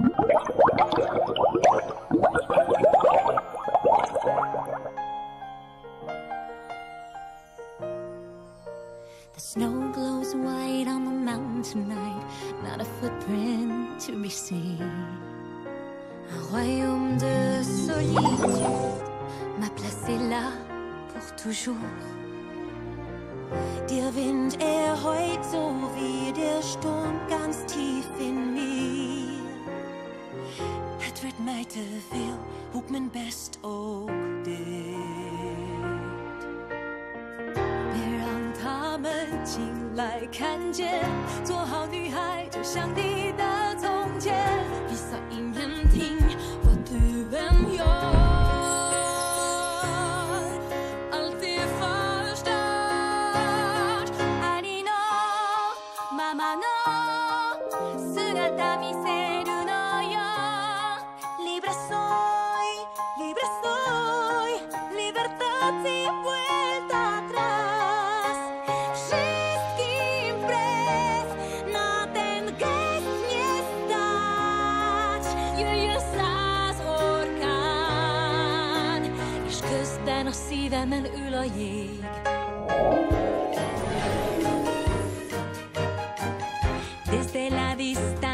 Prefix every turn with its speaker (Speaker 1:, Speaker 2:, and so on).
Speaker 1: The snow glows white on the mountain tonight, not a footprint to be seen. Un royaume de solitude m'a placé là pour toujours. Der Wind, heult so wie der Sturm ganz tief in mir. Het werd mij te veel, hoe ik mijn best ook deed. 醒来看见，做好女孩就像你的从前。闭上眼听我的温柔。Alltid förstört. Ari no mama no 姿見せるのよ。Libre soy, libre soy, libertad sin vuelta atrás. Közben a szívemen ül a jég. Desde la vista